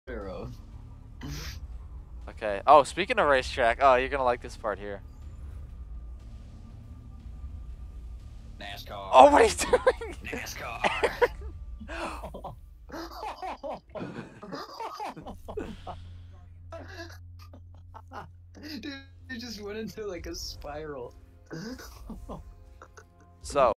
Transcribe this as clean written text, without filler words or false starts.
of. Okay. Oh, speaking of racetrack, oh, you're gonna like this part here. NASCAR. Oh, what are you doing? NASCAR. Dude, you just went into like a spiral. So.